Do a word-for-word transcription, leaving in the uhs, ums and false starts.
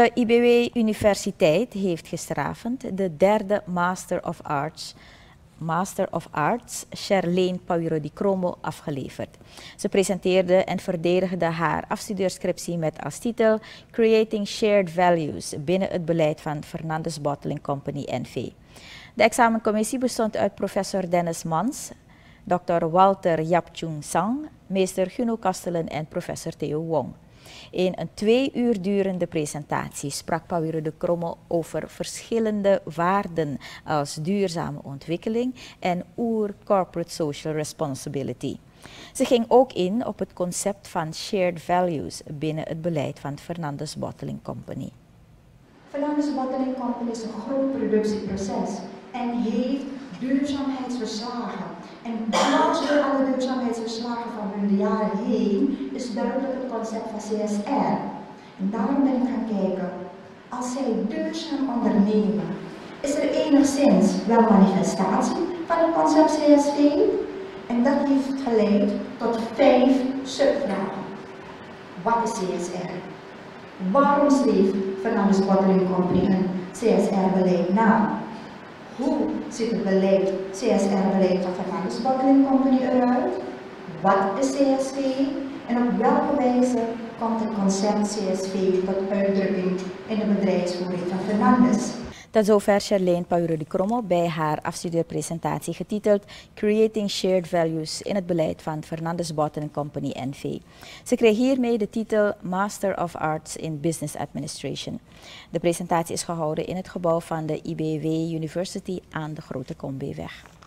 De I B W Universiteit heeft gisteravond de derde Master of Arts, Master of Arts Charlene Pauwero Di Cromo afgeleverd. Ze presenteerde en verdedigde haar afstudeerscriptie met als titel Creating Shared Values binnen het beleid van Fernandes Bottling Company N V. De examencommissie bestond uit professor Dennis Mans, dokter Walter Yapchung Sang, meester Guno Kastelen en professor Theo Wong. In een twee uur durende presentatie sprak Pauwero Di Cromo over verschillende waarden als duurzame ontwikkeling en oer-corporate social responsibility. Ze ging ook in op het concept van shared values binnen het beleid van Fernandes Bottling Company. Fernandes Bottling Company is een groot productieproces en heeft duurzaamheidsverslagen. En dwars door alle duurzaamheidsverslagen van de jaren heen is duidelijk het concept van C S R. En daarom ben ik gaan kijken, als zij duurzaam ondernemen, is er enigszins wel manifestatie van het concept C S V? En dat heeft geleid tot vijf subvragen. Wat is C S R? Waarom schreef Fernandes Bottling Company een C S R-beleid na? Hoe ziet het beleid, C S R-beleid van Fernandes Bottling Company eruit? Wat is C S V? En op welke wijze komt het concept C S V tot uitdrukking in de bedrijfsvoering van Fernandes? Tot zover Charlene Pauwero Di Cromo bij haar afstudeerpresentatie getiteld Creating Shared Values in het beleid van Fernandes Bottling Company N V. Ze kreeg hiermee de titel Master of Arts in Business Administration. De presentatie is gehouden in het gebouw van de I B W University aan de Grote Kombeeweg.